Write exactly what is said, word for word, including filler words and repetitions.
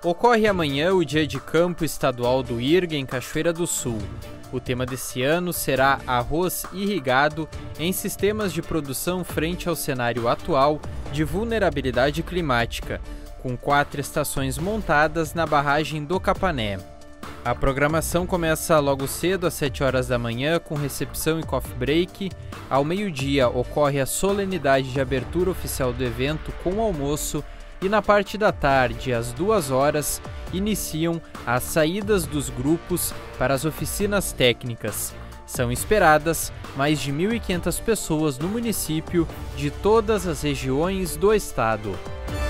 Ocorre amanhã o Dia de Campo Estadual do IRGA em Cachoeira do Sul. O tema desse ano será arroz irrigado em sistemas de produção frente ao cenário atual de vulnerabilidade climática, com quatro estações montadas na barragem do Capané. A programação começa logo cedo às sete horas da manhã com recepção e coffee break. Ao meio-dia ocorre a solenidade de abertura oficial do evento com almoço e na parte da tarde, às duas horas, iniciam as saídas dos grupos para as oficinas técnicas. São esperadas mais de mil e quinhentas pessoas no município de todas as regiões do estado.